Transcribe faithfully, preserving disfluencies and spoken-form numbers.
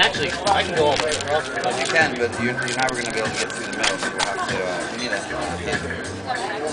Actually, I can go all the way across. You can, but you're, you're never going to be able to get through the middle, so you have to, uh, you need a